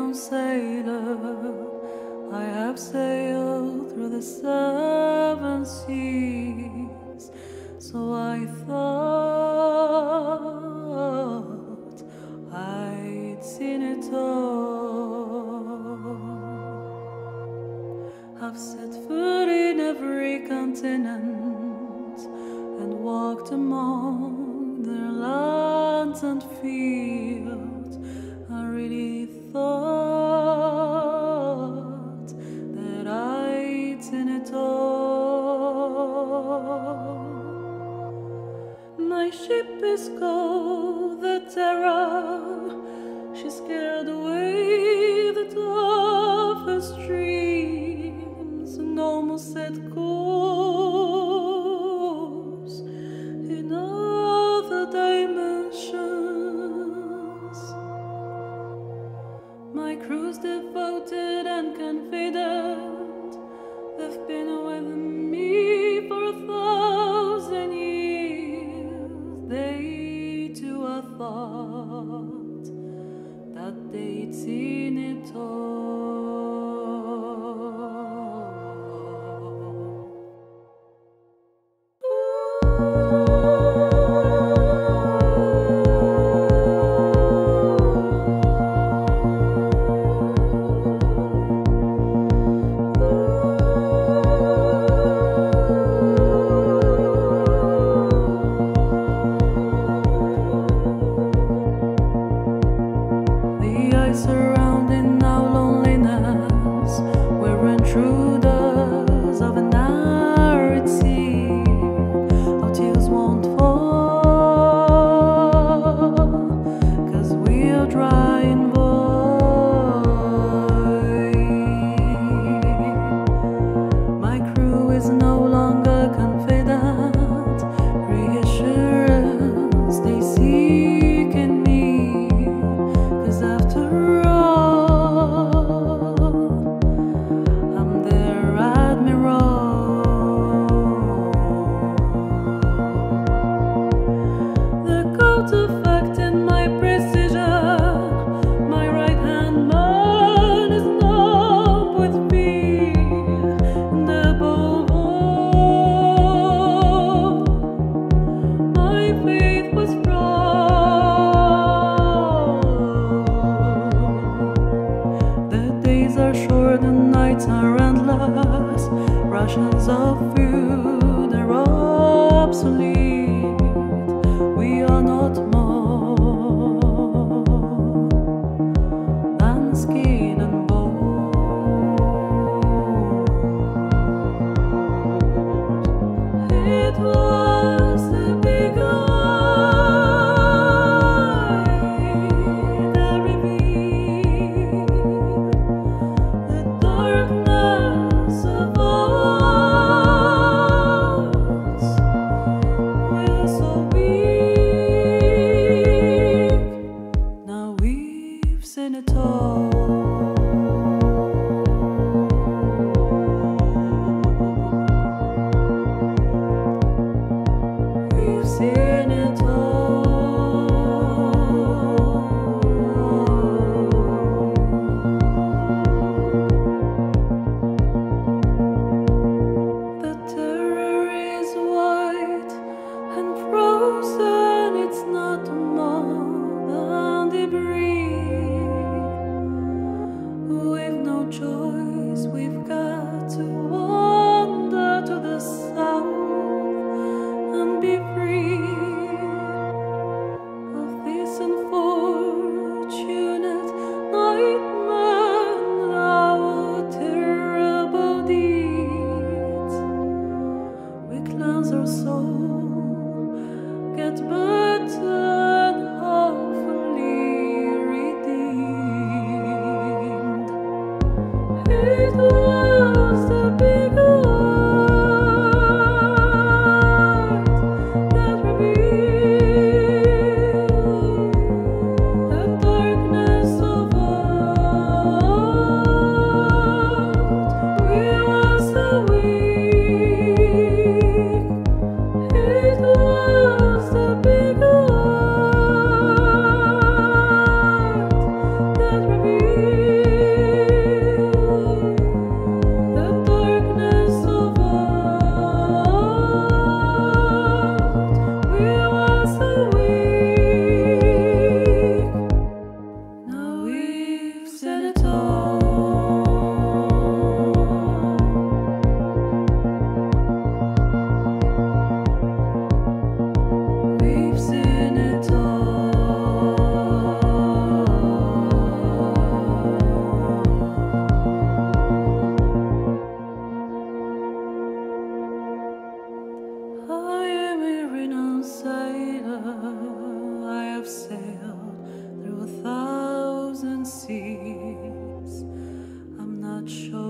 renowned sailor, I have sailed through the 7 seas, so I thought I'd seen it all. I've set foot in every continent and walked among their lands and fields. I really thought that I'd seen it all. My ship is called the Terror. She scared away the toughest dreams and almost set course in other dimensions. My crew's devoted and confident. They've been with me for 1,000 years. They too have thought that they'd seen it all. Surrounding our loneliness, we're intruders of an arid sea. Our tears won't fall, 'cause we are dry and void. My crew is no longer confident. Reassurance they seek in me, 'cause after are endless. Rations of food are obsolete. We are not more than skin and bone. It was the big eye that revealed the darkness of all. seas. I'm not sure